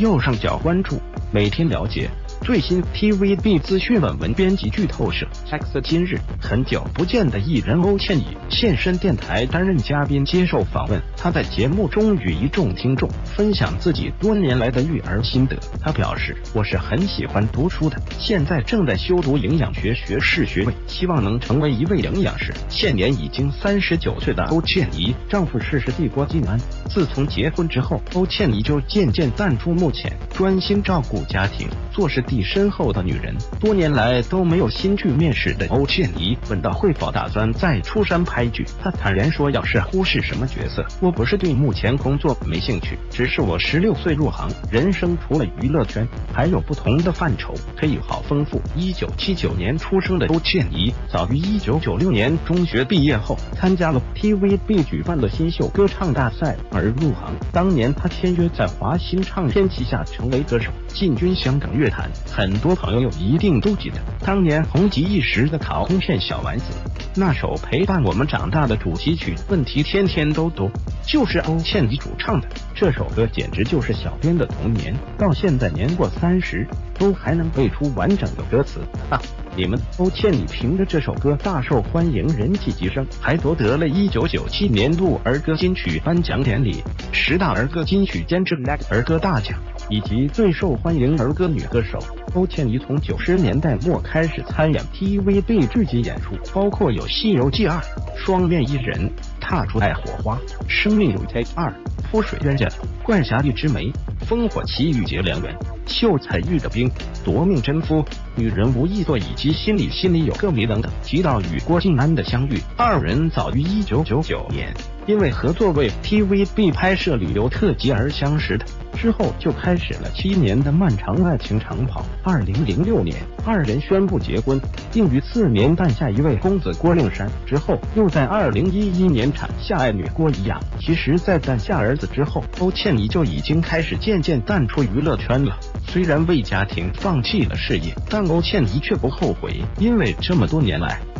右上角关注，每天了解最新 TVB 资讯稳文编辑剧透社。X 今日，很久不见的艺人欧倩怡现身电台担任嘉宾接受访问。她在节目中与一众听众分享自己多年来的育儿心得。她表示：“我是很喜欢读书的，现在正在修读营养学学士学位，希望能成为一位营养师。”现年已经39岁的欧倩怡，丈夫逝世帝郭晋安。自从结婚之后，欧倩怡就渐渐淡出幕前，专心照顾家庭，做事地深厚的女人。多年来都没有新剧面世的欧倩怡问到会否打算再出山拍剧，她坦言说：“要是忽视什么角色，我不是对目前工作没兴趣，只是我16岁入行，人生除了娱乐圈，还有不同的范畴，可以好丰富。”1979年出生的欧倩怡，早于1996年中学毕业后，参加了 TVB 举办的新秀歌唱大赛而入行。当年她签约在华星唱片旗下，成为歌手，进军香港乐坛。很多朋友一定都记得当年红极一时的卡通片《小丸子》，那首陪伴我们长大的主题曲《问题天天都多》就是欧倩怡主唱的。这首歌简直就是小编的童年，到现在年过30都还能背出完整的歌词啊！你们欧倩怡凭着这首歌大受欢迎，人气急升，还夺得了1997年度儿歌金曲颁奖典礼10大儿歌金曲监制儿歌大奖以及最受欢迎儿歌女歌手。欧倩怡从90年代末开始参演 TVB 剧集演出，包括有《西游记2》、《双面一人》、《踏出爱火花》、《生命有 Take 2》、《覆水冤家》、《怪侠一枝梅》、《烽火奇遇结良缘》、《秀才遇的兵》、《夺命真夫》、《女人无易做》以及心里有个谜等等。提到与郭晋安的相遇，二人早于1999年因为合作为 TVB 拍摄旅游特辑而相识的，之后就开始了7年的漫长爱情长跑。2006年，二人宣布结婚，并于4年诞下一位公子郭令山。之后又在2011年产下爱女郭怡雅。其实，在诞下儿子之后，欧倩怡就已经开始渐渐淡出娱乐圈了。虽然为家庭放弃了事业，但欧倩怡却不后悔，因为这么多年来，